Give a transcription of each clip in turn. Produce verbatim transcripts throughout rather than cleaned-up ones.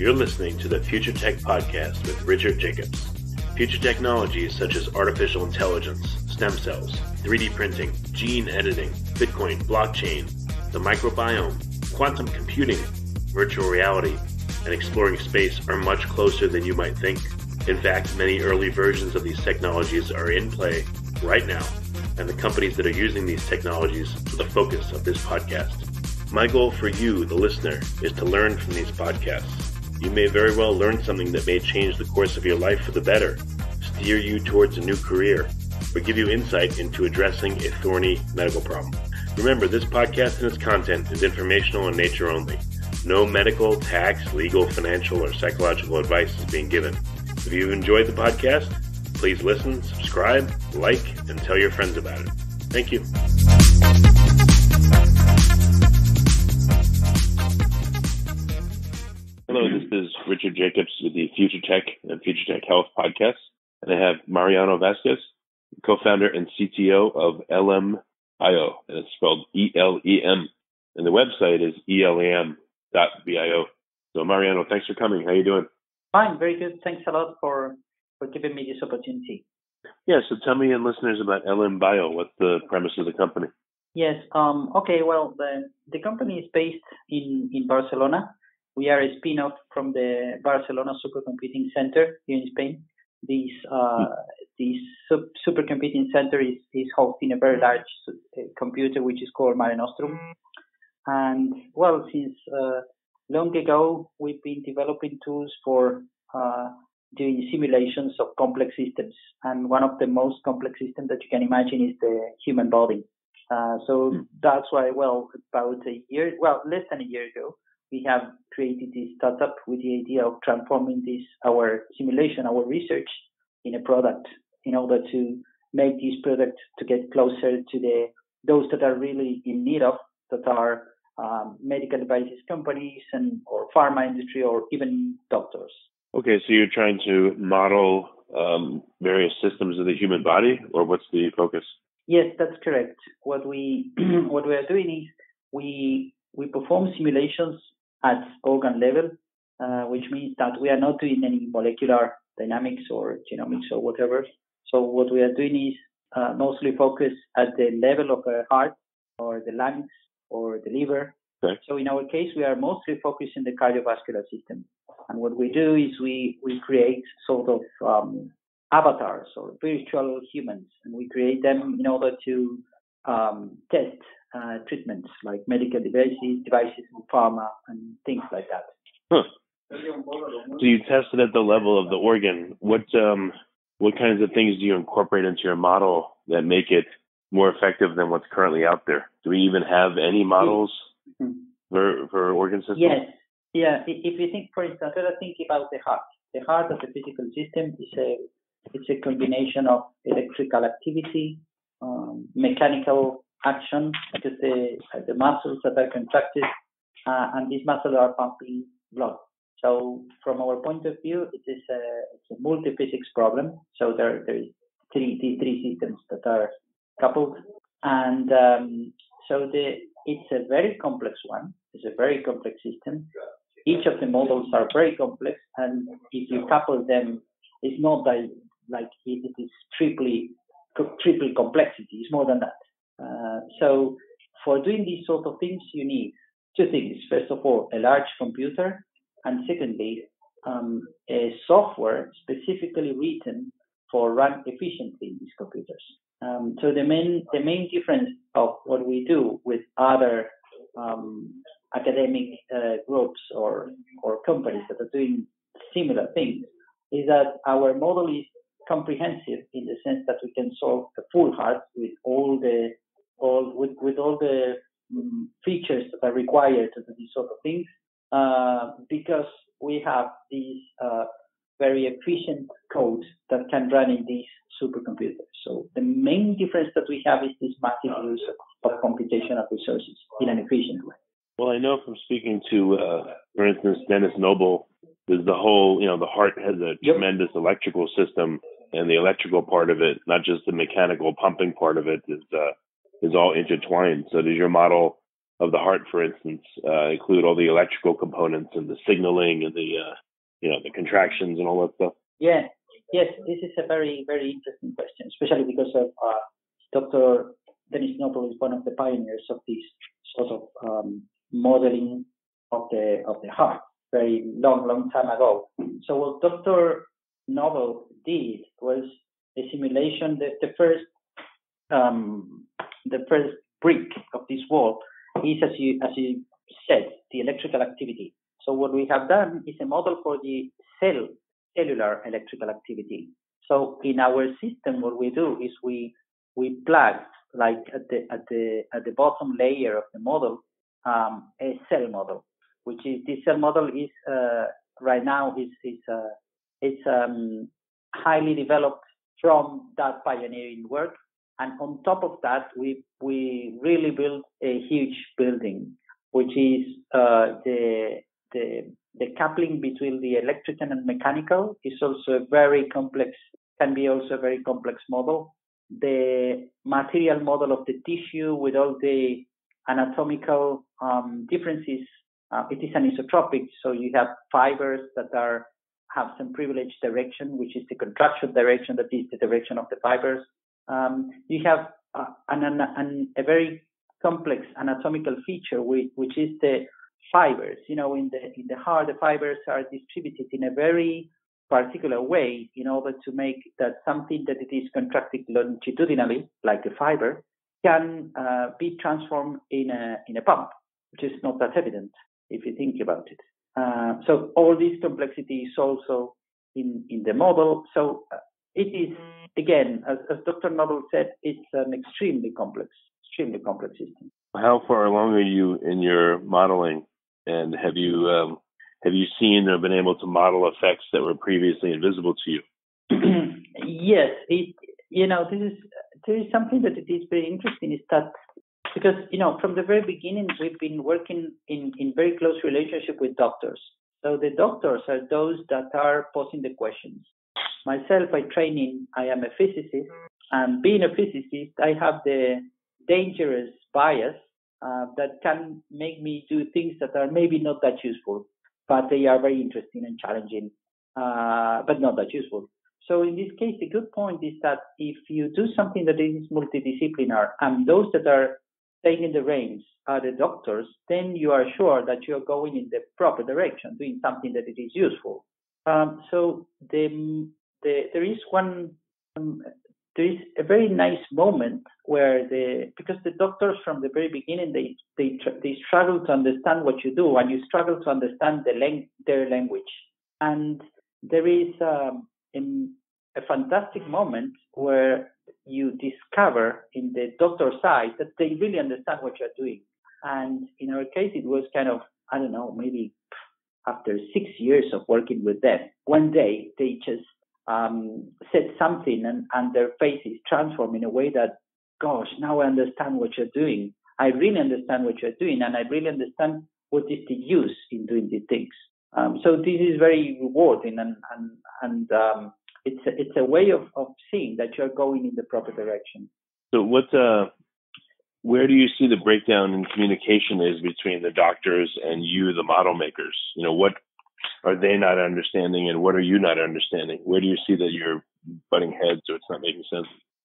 You're listening to the Future Tech Podcast with Richard Jacobs. Future technologies such as artificial intelligence, stem cells, three D printing, gene editing, Bitcoin, blockchain, the microbiome, quantum computing, virtual reality, and exploring space are much closer than you might think. In fact, many early versions of these technologies are in play right now, and the companies that are using these technologies are the focus of this podcast. My goal for you, the listener, is to learn from these podcasts. You may very well learn something that may change the course of your life for the better, steer you towards a new career, or give you insight into addressing a thorny medical problem. Remember, this podcast and its content is informational in nature only. No medical, tax, legal, financial, or psychological advice is being given. If you've enjoyed the podcast, please listen, subscribe, like, and tell your friends about it. Thank you. Hello, this is Richard Jacobs with the Future Tech and Future Tech Health podcast, and I have Mariano Vázquez, co-founder and C T O of ELEM Bio, and it's spelled E L E M, and the website is E L E M dot bio. So, Mariano, thanks for coming. How are you doing? Fine, very good. Thanks a lot for, for giving me this opportunity. Yeah, so tell me and listeners about ELEM Bio. What's the premise of the company? Yes, um, okay, well, the, the company is based in, in Barcelona. We are a spin-off from the Barcelona Supercomputing Center here in Spain. This uh, this sub- supercomputing center is, is hosting a very large uh, computer which is called Mare Nostrum. And, well, since uh, long ago, we've been developing tools for uh, doing simulations of complex systems. And one of the most complex systems that you can imagine is the human body. Uh, so that's why, well, about a year, well, less than a year ago, we have created this startup with the idea of transforming this, our simulation, our research, in a product in order to make this product to get closer to the those that are really in need of, that are um, medical devices companies and or pharma industry or even doctors. Okay, so you're trying to model um, various systems of the human body, or what's the focus? Yes, that's correct. What we what we are doing is we we perform simulations at organ level, uh, which means that we are not doing any molecular dynamics or genomics or whatever. So what we are doing is uh, mostly focused at the level of the heart or the lungs or the liver. Okay. So in our case, we are mostly focused in the cardiovascular system. And what we do is we, we create sort of um, avatars or virtual humans, and we create them in order to um, test uh, treatments like medical devices, devices in pharma, and things like that. Huh. So you tested at the level of the organ. What um, what kinds of things do you incorporate into your model that make it more effective than what's currently out there? Do we even have any models mm-hmm. for for organ systems? Yes. Yeah. If you think, for instance, let us think about the heart. The heart as a physical system is a it's a combination of electrical activity, um, mechanical action, because the the muscles that are contracted, uh, and these muscles are pumping blood. So from our point of view, it is a, it's a multi-physics problem. So there there is three these three systems that are coupled, and um, so the it's a very complex one. It's a very complex system. Each of the models are very complex, and if you couple them, it's not that like it, it is triply triple complexity. It's more than that. Uh, so for doing these sort of things, you need two things. First of all, a large computer, and secondly, um, a software specifically written for run efficiently in these computers. Um, so the main the main difference of what we do with other um, academic uh, groups or or companies that are doing similar things is that our model is comprehensive in the sense that we can solve the full heart with all the all with, with all the um, features that are required to do these sort of things, uh, because we have these uh, very efficient code that can run in these supercomputers. So the main difference that we have is this massive use of, of computational resources in an efficient way. Well, I know from speaking to, uh, for instance, Dennis Noble, there's the whole, you know, the heart has a Yep. tremendous electrical system, and the electrical part of it, not just the mechanical pumping part of it, is uh, is all intertwined. So does your model of the heart, for instance, uh, include all the electrical components and the signaling and the, uh, you know, the contractions and all that stuff? Yeah, yes, this is a very, very interesting question, especially because of uh, Doctor Dennis Noble is one of the pioneers of this sort of um, modeling of the of the heart, very long, long time ago. So what Doctor Noble did was a simulation. The, the first, um, the first brick of this wall is, as you as you said, the electrical activity. So what we have done is a model for the cell cellular electrical activity. So in our system, what we do is we we plug, like at the at the at the bottom layer of the model, um, a cell model, which is this cell model is uh, right now is is uh, it's um, highly developed from that pioneering work, and on top of that, we we really built a huge building, which is uh, the the the coupling between the electrical and mechanical is also a very complex, can be also a very complex model. The material model of the tissue with all the anatomical um, differences, uh, it is anisotropic, so you have fibers that are have some privileged direction, which is the contraction direction, that is the direction of the fibers. Um, you have uh, an, an, an, a very complex anatomical feature, which, which is the fibers. You know, in the in the heart, the fibers are distributed in a very particular way in order to make that something that it is contracted longitudinally, like a fiber, can uh, be transformed in a in a pump, which is not that evident if you think about it. Uh, so all this complexity is also in in the model. So uh, it is, again, as, as Doctor Noble said, it's an extremely complex, extremely complex system. How far along are you in your modeling? And have you um, have you seen or been able to model effects that were previously invisible to you? Yes, it, you know, this is there is something that it is very interesting, is that because, you know, from the very beginning, we've been working in, in very close relationship with doctors. So the doctors are those that are posing the questions. Myself, by training, I am a physicist, and being a physicist, I have the dangerous bias uh, that can make me do things that are maybe not that useful, but they are very interesting and challenging, uh, but not that useful. So in this case, the good point is that if you do something that is multidisciplinary, and those that are taking the reins are the doctors, then you are sure that you're going in the proper direction, doing something that it is useful. Um, so the, the, there is one, um, there is a very nice moment where the, because the doctors from the very beginning, they they they struggle to understand what you do, and you struggle to understand the lang- their language. And there is um, in a fantastic moment where you discover in the doctor side that they really understand what you're doing. And in our case, it was kind of, I don't know, maybe after six years of working with them, one day they just um, said something, and, and their faces transformed in a way that, gosh, now I understand what you're doing. I really understand what you're doing, and I really understand what is the use in doing these things. Um, so this is very rewarding, and and and um, it's a, it's a way of, of seeing that you're going in the proper direction. So what, uh, where do you see the breakdown in communication is between the doctors and you, the model makers? You know, what are they not understanding, and what are you not understanding? Where do you see that you're butting heads or it's not making sense?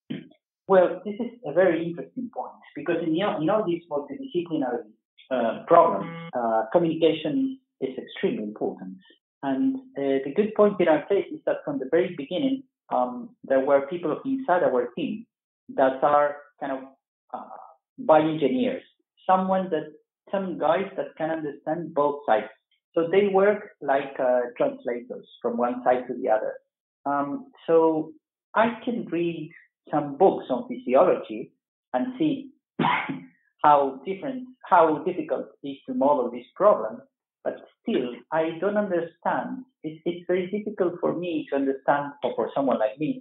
Well, this is a very interesting point, because in, in all these multidisciplinary uh, problems, uh, communication is extremely important. And uh, the good point in our case is that from the very beginning, um, there were people inside our team that are kind of uh, bioengineers, someone that, some guys that can understand both sides. So they work like uh, translators from one side to the other. Um, so I can read some books on physiology and see how different, how difficult it is to model this problem. But still, I don't understand. It's, it's very difficult for me to understand, or for someone like me,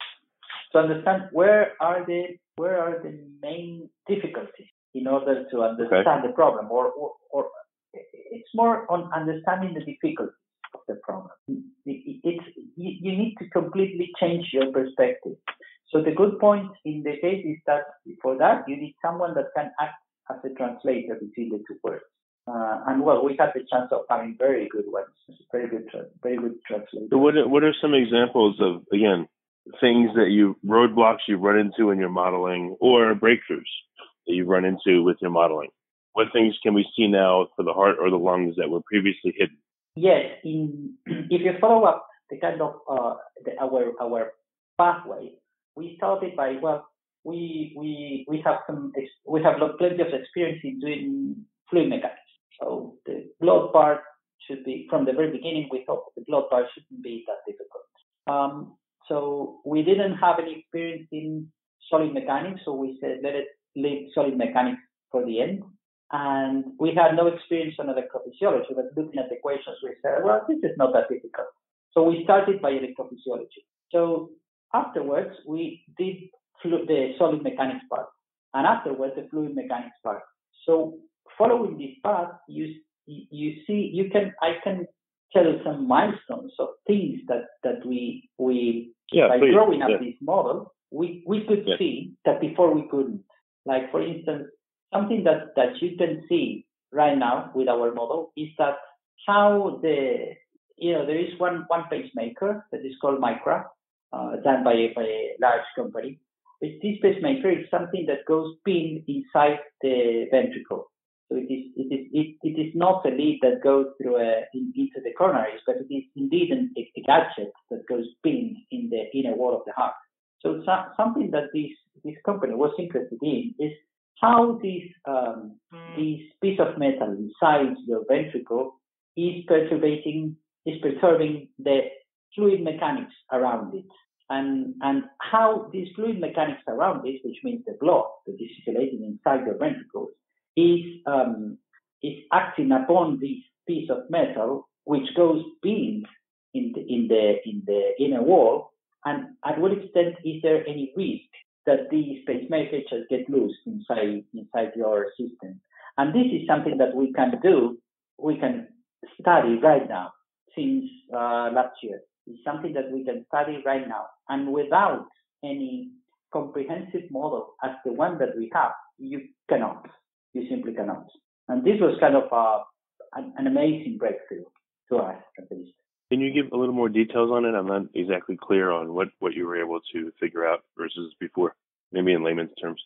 to understand where are the where are the main difficulties in order to understand okay. the problem, or, or or it's more on understanding the difficulties of the problem. It, it's you, you need to completely change your perspective. So the good point in the case is that for that you need someone that can act as a translator between the two words. Uh, and well, we had the chance of having very good ones, very good, very good translators. So what are, what are some examples of, again, things that you, roadblocks you run into in your modeling or breakthroughs that you run into with your modeling? What things can we see now for the heart or the lungs that were previously hidden? Yes, in, if you follow up the kind of uh, the, our our pathway, we started by well, we we we have some we have plenty of experience in doing fluid mechanics. So the blood part should be from the very beginning. We thought the blood part shouldn't be that difficult. Um, so we didn't have any experience in solid mechanics, so we said let it leave solid mechanics for the end. And we had no experience on electrophysiology, but looking at the equations, we said, well, this is not that difficult. So we started by electrophysiology. So afterwards, we did the solid mechanics part, and afterwards the fluid mechanics part. So following this path, you you see, you can I can tell some milestones of things that that we we yeah, by please. growing up yeah. this model, we we could yeah. see that before we couldn't. Like for instance, something that, that you can see right now with our model is that how the, you know, there is one, one pacemaker that is called Micra, uh, done by, by a large company. But this pacemaker is something that goes pinned inside the ventricle. So it is, it is, it, it is not a lead that goes through a, in, into the coronaries, but it is indeed an, a gadget that goes pinned in the inner wall of the heart. So so something that this, this company was interested in is how this um, this piece of metal inside your ventricle is perturbating is perturbing the fluid mechanics around it, and and how this fluid mechanics around it, which means the blood that is circulating inside your ventricles, is um, is acting upon this piece of metal, which goes pinned in the in the in the inner wall, and at what extent is there any risk that these pacemakers just get loose inside inside your system. And this is something that we can do, we can study right now since uh, last year. It's something that we can study right now. And without any comprehensive model as the one that we have, you cannot. You simply cannot. And this was kind of a, an, an amazing breakthrough to us, at least. Can you give a little more details on it? I'm not exactly clear on what, what you were able to figure out versus before, maybe in layman's terms.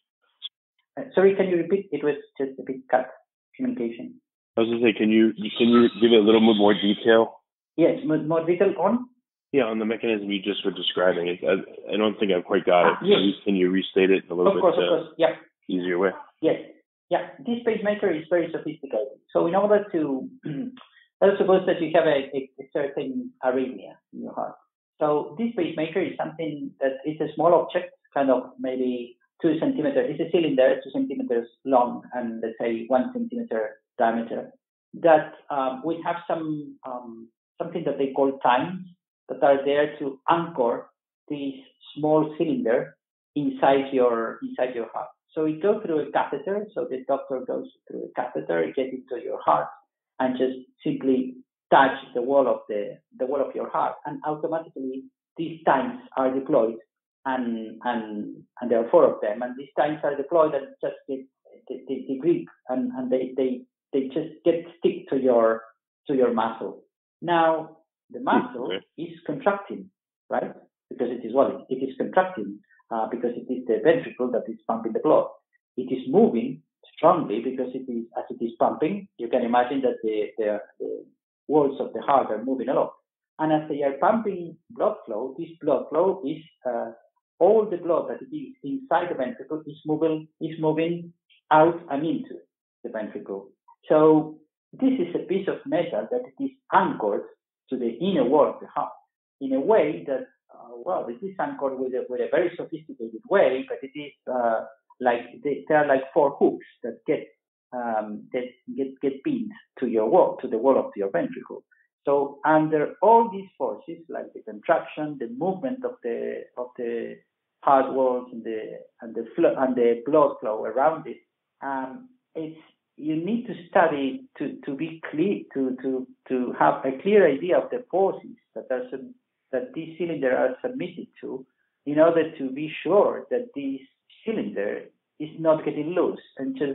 Uh, sorry, can you repeat? It was just a bit cut communication. I was going to say, can you can you give it a little bit more detail? Yes, more, more detail on? Yeah, on the mechanism you just were describing. It, I, I don't think I've quite got it. Ah, yes. Can you, can you restate it in a little of bit course, uh, of course. Yep. easier way? Yes. Yeah, this pacemaker is very sophisticated. So in order to, let's suppose that you have a, a, a certain arrhythmia in your heart. So this pacemaker is something that is a small object, kind of maybe two centimeters. It's a cylinder, two centimeters long, and let's say one centimeter diameter. That um, we have some um, something that they call times that are there to anchor this small cylinder inside your inside your heart. So it goes through a catheter. So the doctor goes through a catheter, it gets into your heart, and just simply touch the wall of the the wall of your heart, and automatically these times are deployed, and and and there are four of them, and these times are deployed and just they they, they grip and and they they they just get stick to your to your muscle. Now the muscle okay. is contracting, right? Because it is well, it is contracting. Uh, because it is the ventricle that is pumping the blood. It is moving strongly because it is, as it is pumping, you can imagine that the, the, the walls of the heart are moving a lot. And as they are pumping blood flow, this blood flow is, uh, all the blood that is inside the ventricle is moving, is moving out and into the ventricle. So this is a piece of metal that it is anchored to the inner wall of the heart in a way that Uh, well, it is anchored with a, with a very sophisticated way, but it is uh, like they, there are like four hooks that get um, that get get pinned to your wall, to the wall of your ventricle. So under all these forces, like the contraction, the movement of the of the heart walls and the and the flow and the blood flow around it, um, it's you need to study to to be clear to to to have a clear idea of the forces that are sub- that these cylinders are submitted to, in order to be sure that this cylinder is not getting loose and just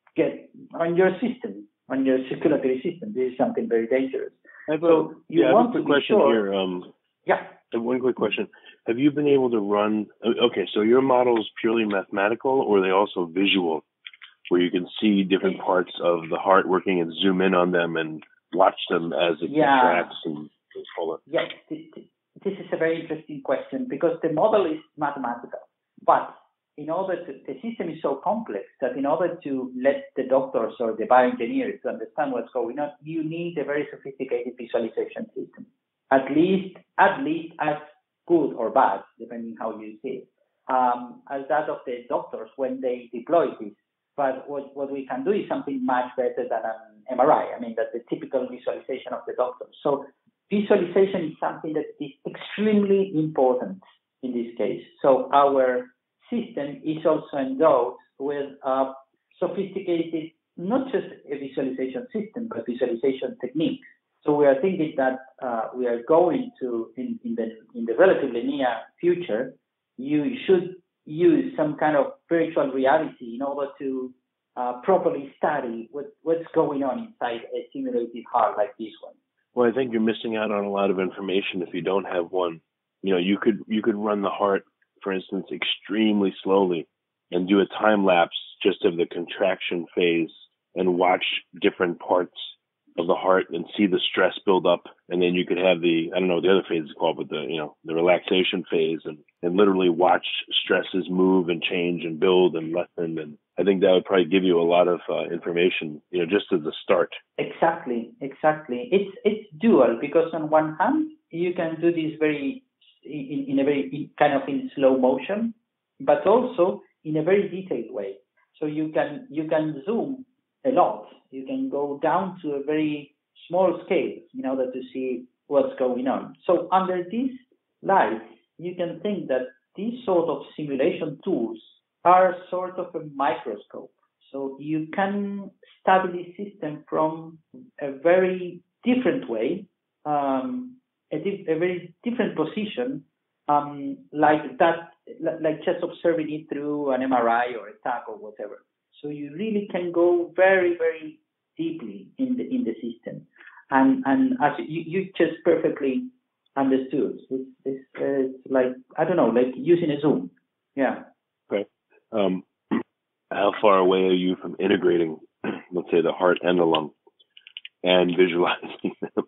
get on your system, on your circulatory system. This is something very dangerous. I have so a, you yeah, want I have a quick to be question sure. here. Um, yeah. I have one quick question. Have you been able to run, okay, so your model is purely mathematical, or are they also visual, where you can see different it's, parts of the heart working and zoom in on them and watch them as it yeah. contracts and all that? Yes, this is a very interesting question because the model is mathematical, but in order to, the system is so complex that in order to let the doctors or the bioengineers to understand what's going on, you need a very sophisticated visualization system. At least, at least as good or bad, depending how you see it, um, as that of the doctors when they deploy this. But what, what we can do is something much better than an M R I. I mean, that's the typical visualization of the doctor. So visualization is something that is extremely important in this case. So our system is also endowed with a sophisticated, not just a visualization system, but visualization techniques. So we are thinking that uh, we are going to, in, in the in the relatively near future, you should use some kind of virtual reality in order to uh, properly study what, what's going on inside a simulated heart like this one. Well, I think you're missing out on a lot of information if you don't have one. You know, you could you could run the heart, for instance, extremely slowly and do a time lapse just of the contraction phase and watch different parts of the heart and see the stress build up. And then you could have the, I don't know what the other phase is called, but the, you know, the relaxation phase, and, and literally watch stresses move and change and build and lessen. And I think that would probably give you a lot of uh, information, you know, just as a start. Exactly, exactly. It's, it's dual because on one hand, you can do this very, in, in a very kind of in slow motion, but also in a very detailed way. So you can, you can zoom a lot. You can go down to a very small scale in order to see what's going on. So under this light, you can think that these sort of simulation tools are sort of a microscope. So you can study the system from a very different way, um, a, di- a very different position, um, like that, like just observing it through an M R I or a tag or whatever. So you really can go very, very deeply in the in the system, and and as you, you just perfectly understood, it's, it's, uh, it's like I don't know, like using a Zoom, yeah. Okay. Um, how far away are you from integrating, let's say, the heart and the lung, and visualizing them,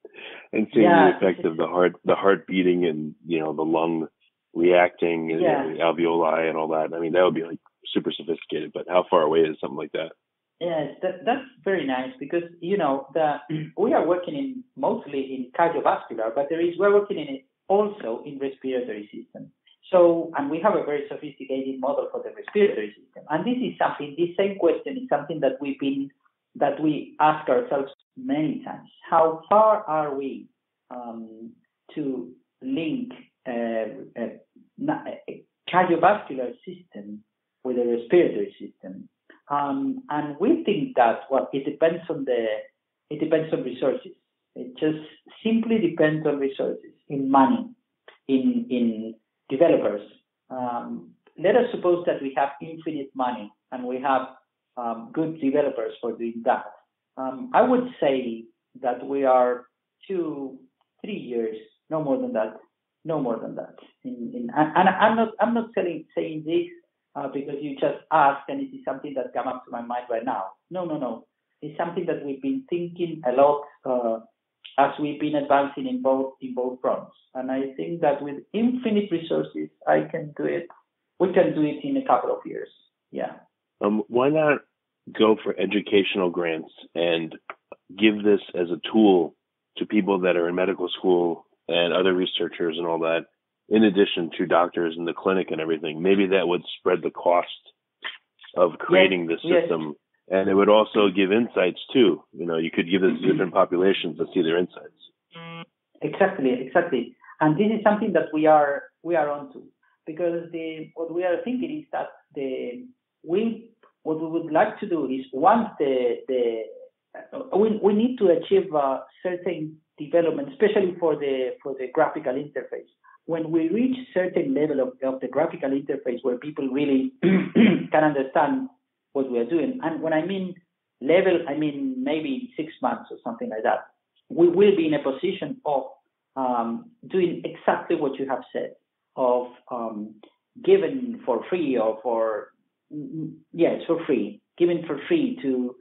and seeing yeah, the effect of the heart, the heart beating, and you know the lung reacting, and yeah. you know, the alveoli and all that? I mean, that would be like super sophisticated, but how far away is something like that? Yes, that, that's very nice because, you know, the, we are working in mostly in cardiovascular, but there is, we're working in it also in respiratory system. So, and we have a very sophisticated model for the respiratory system. And this is something, this same question is something that we've been, that we ask ourselves many times. How far are we um, to link uh, a, a cardiovascular system with a respiratory system? Um, and we think that, well, it depends on the, it depends on resources. It just simply depends on resources, in money, in in developers. Um, let us suppose that we have infinite money and we have um, good developers for doing that. Um, I would say that we are two, three years, no more than that, no more than that. In, in, and, and I'm not, I'm not saying saying this. Uh, because you just asked, and it is something that came up to my mind right now. No, no, no. It's something that we've been thinking a lot uh, as we've been advancing in both in both fronts. And I think that with infinite resources, I can do it. We can do it in a couple of years. Yeah. Um, why not go for educational grants and give this as a tool to people that are in medical school and other researchers and all that, in addition to doctors in the clinic and everything? Maybe that would spread the cost of creating yes, this system. Yes. And it would also give insights too. You know, you could give this to different populations to see their insights. Exactly, exactly. And this is something that we are we are onto, because the what we are thinking is that the we what we would like to do is once the the uh, we we need to achieve a certain development, especially for the for the graphical interface. When we reach certain level of, of the graphical interface where people really can understand what we are doing. And when I mean level, I mean maybe six months or something like that. We will be in a position of um, doing exactly what you have said, of um, giving for free or for, yes, for free, giving for free to,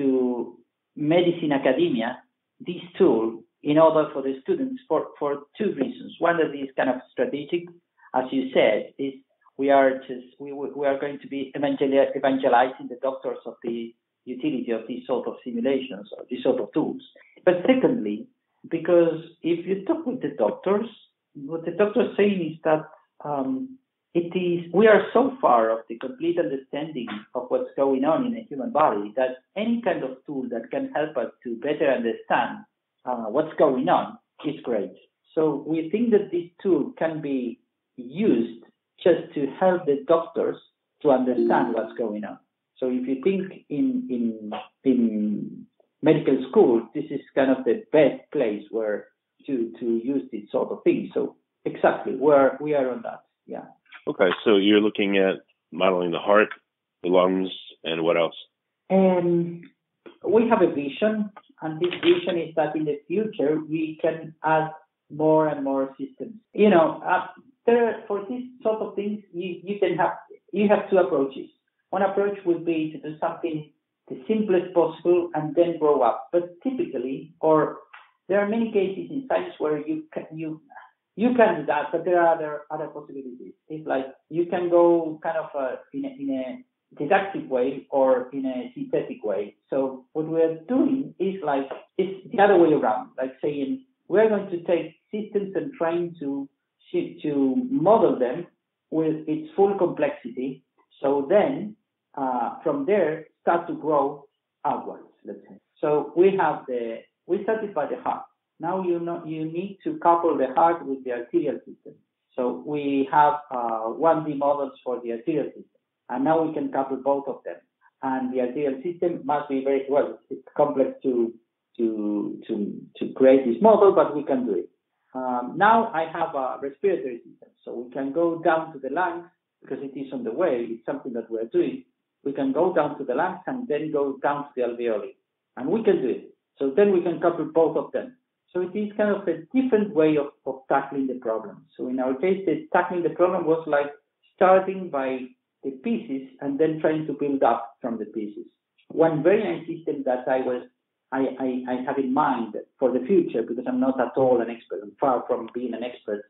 to medicine academia this tool in order for the students for, for two reasons. One that is kind of strategic, as you said, is we are just we we are going to be evangelizing the doctors of the utility of these sort of simulations or these sort of tools. But secondly, because if you talk with the doctors, what the doctors saying is that um, it is we are so far of the complete understanding of what's going on in a human body that any kind of tool that can help us to better understand uh, what's going on is great. So we think that this tool can be used just to help the doctors to understand what's going on. So if you think in in in medical school, this is kind of the best place where to to use this sort of thing. So exactly, where we are on that. Yeah. Okay, so you're looking at modeling the heart, the lungs, and what else? Um, we have a vision, and this vision is that in the future we can add more and more systems. You know, uh, there for these sort of things, you, you can have you have two approaches. One approach would be to do something the simplest possible and then grow up. But typically, or there are many cases in science where you can, you you can do that, but there are other other possibilities. It's like you can go kind of uh, in a, in a deductive way or in a synthetic way. So what we're doing is like it's the other way around, like saying we're going to take systems and trying to to model them with its full complexity. So then uh, from there start to grow outwards. Let's say. So we have the we started by the heart. Now you know you need to couple the heart with the arterial system. So we have uh, one D models for the arterial system, and now we can couple both of them. And the arterial system must be very well. It's complex to to to to create this model, but we can do it. Um, now I have a respiratory system, so we can go down to the lungs because it is on the way. It's something that we're doing. We can go down to the lungs and then go down to the alveoli, and we can do it. So then we can couple both of them. So it is kind of a different way of, of tackling the problem. So in our case, the tackling the problem was like starting by the pieces and then trying to build up from the pieces. One very nice system that I was I, I, I have in mind for the future, because I'm not at all an expert, I'm far from being an expert,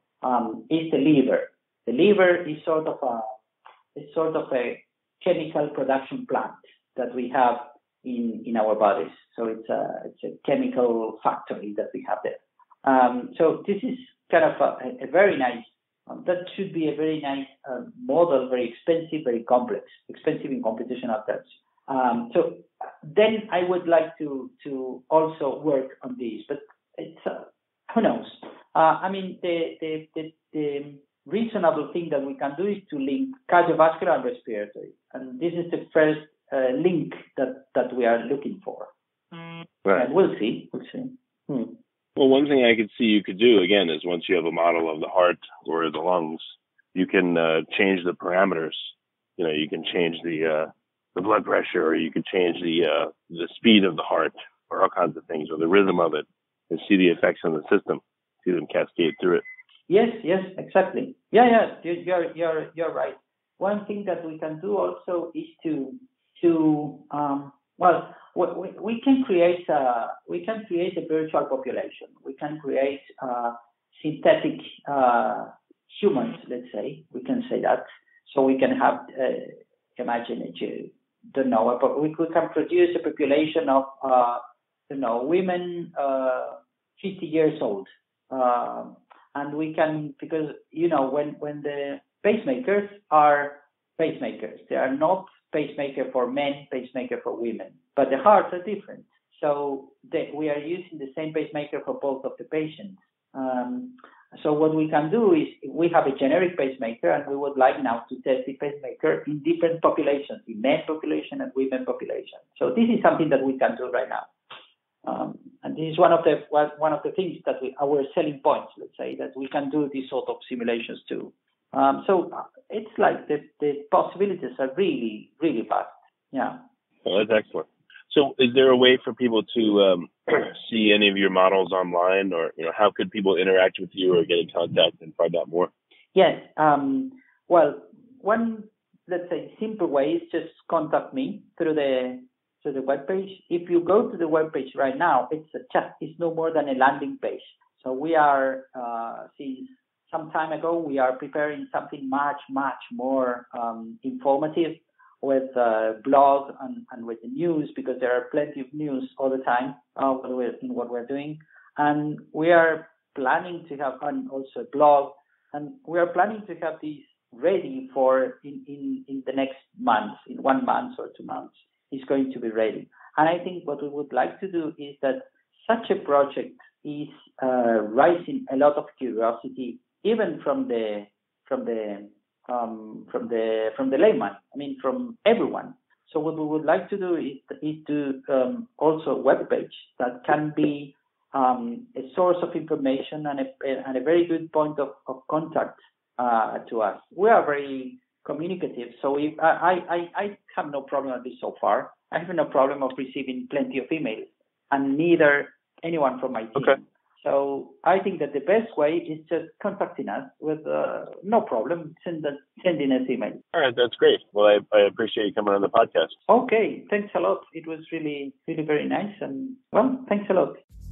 um, is the liver. The liver is sort of a is sort of a chemical production plant that we have in, in our bodies. So it's a it's a chemical factory that we have there. Um, so this is kind of a, a very nice. Um, that should be a very nice uh, model, very expensive, very complex, expensive in computational terms. Um, so then I would like to to also work on this, but it's uh, who knows? Uh, I mean, the, the the the reasonable thing that we can do is to link cardiovascular and respiratory, and this is the first uh, link that, that we are looking for. Right. And we'll see. We'll see. Hmm. Well, one thing I could see you could do again is once you have a model of the heart or the lungs, you can uh, change the parameters. You know, you can change the uh, the blood pressure, or you could change the uh, the speed of the heart, or all kinds of things, or the rhythm of it, and see the effects on the system, see them cascade through it. Yes, yes, exactly. Yeah, yeah, you're you're you're right. One thing that we can do also is to to um, well, we, we can create a we can create a virtual population. We can create uh, synthetic uh, humans. Let's say we can say that. So we can have uh, imagine it. You don't know, but we, we can produce a population of uh, you know women uh, fifty years old. Uh, And we can, because, you know, when, when the pacemakers are pacemakers, they are not pacemaker for men, pacemaker for women, but the hearts are different. So they, we are using the same pacemaker for both of the patients. Um, so what we can do is we have a generic pacemaker, and we would like now to test the pacemaker in different populations, in men population and women population. So this is something that we can do right now. Um, and this is one of the one of the things that we, our selling points, let's say, that we can do these sort of simulations too. Um, so it's like the, the possibilities are really, really vast. Yeah. Oh, that's excellent. So is there a way for people to um, see any of your models online, or you know, how could people interact with you or get in contact and find out more? Yes. Um, well, one, let's say, simple way is just contact me through the through the webpage. If you go to the webpage right now, it's a chat. It's no more than a landing page. So we are, uh, since some time ago, we are preparing something much, much more um, informative with uh, blog and, and with the news, because there are plenty of news all the time uh, in what we're doing. And we are planning to have, and also a blog, and we are planning to have these ready for in, in, in the next month, in one month or two months, it's going to be ready. And I think what we would like to do is that such a project is uh, raising a lot of curiosity, even from the from the um, from the from the layman. I mean, from everyone. So what we would like to do is, is to um, also a web page that can be um, a source of information and a, and a very good point of, of contact uh, to us. We are very communicative, so if I, I I have no problem with this so far. I have no problem of receiving plenty of emails, and neither anyone from my team. Okay. So I think that the best way is just contacting us with uh, no problem, send the, sending us email. All right, that's great. Well, I, I appreciate you coming on the podcast. Okay, thanks a lot. It was really, really very nice. And, well, thanks a lot.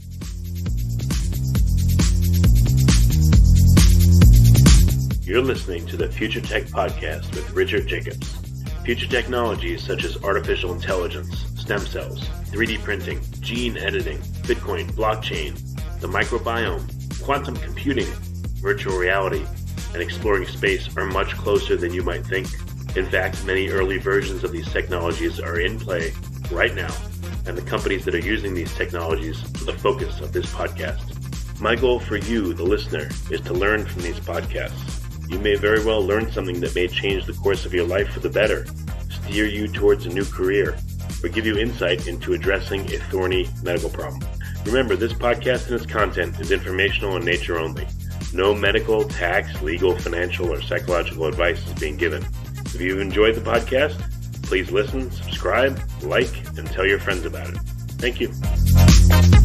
You're listening to the Future Tech Podcast with Richard Jacobs. Future technologies such as artificial intelligence, stem cells, three D printing, gene editing, Bitcoin, blockchain, the microbiome, quantum computing, virtual reality, and exploring space are much closer than you might think. In fact, many early versions of these technologies are in play right now, and the companies that are using these technologies are the focus of this podcast. My goal for you, the listener, is to learn from these podcasts. You may very well learn something that may change the course of your life for the better, steer you towards a new career, or give you insight into addressing a thorny medical problem. Remember, this podcast and its content is informational in nature only. No medical, tax, legal, financial, or psychological advice is being given. If you've enjoyed the podcast, please listen, subscribe, like, and tell your friends about it. Thank you.